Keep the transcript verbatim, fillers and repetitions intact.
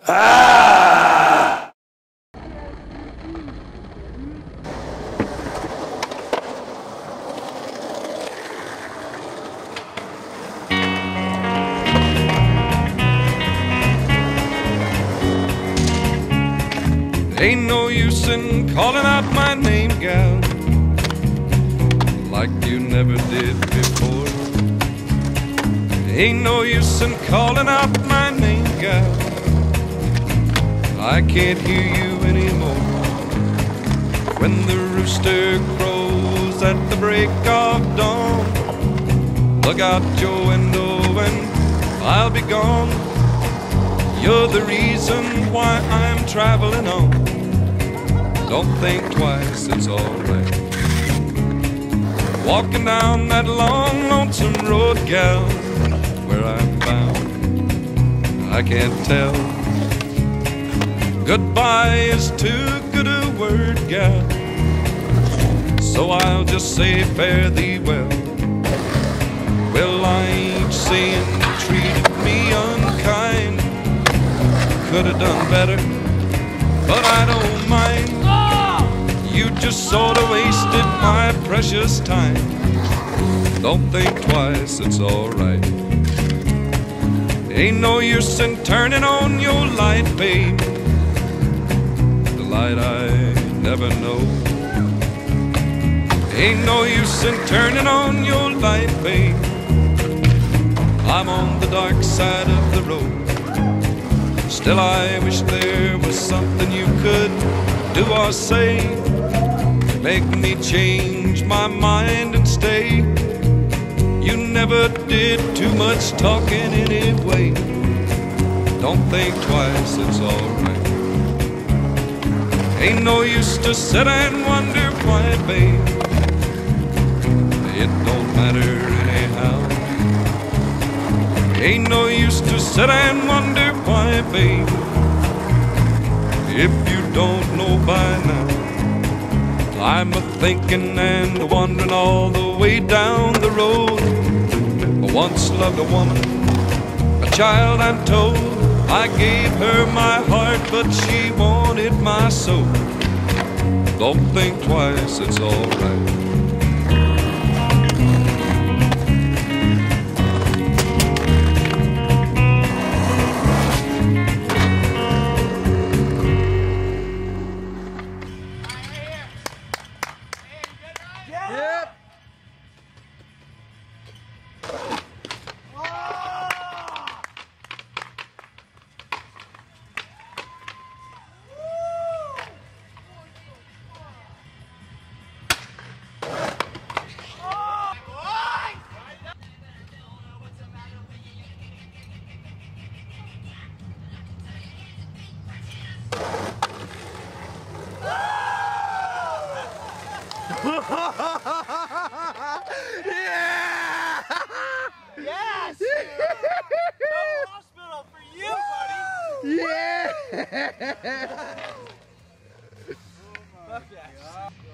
Ah! Ain't no use in calling out my name, gal, like you never did before. Ain't no use in calling out my name, gal, I can't hear you anymore. When the rooster crows at the break of dawn, look out your window and I'll be gone. You're the reason why I'm traveling on. Don't think twice, it's alright. Walking down that long, lonesome road, gal, where I'm bound, I can't tell. Goodbye is too good a word, gal, so I'll just say fare thee well. Well, I ain't saying you treated me unkind, could have done better, but I don't mind. You just sort of wasted my precious time. Don't think twice, it's alright. Ain't no use in turning on your light, babe, the light I never know. Ain't no use in turning on your light, babe, I'm on the dark side of the road. Still I wish there was something you could do or say, make me change my mind and stay. You never did too much talking anyway. Don't think twice, it's alright. Ain't no use to sit and wonder why, babe, it don't matter anyhow. Ain't no use to sit and wonder why, babe, if you don't know by now. I'm a-thinking and a-wondering all the way down the road. I once loved a woman, a child I'm told. I gave her my heart, but she wanted my soul. Don't think twice, it's alright. Yep. Yeah! Yes! No hospital for you, buddy! Yeah! Fuck yeah.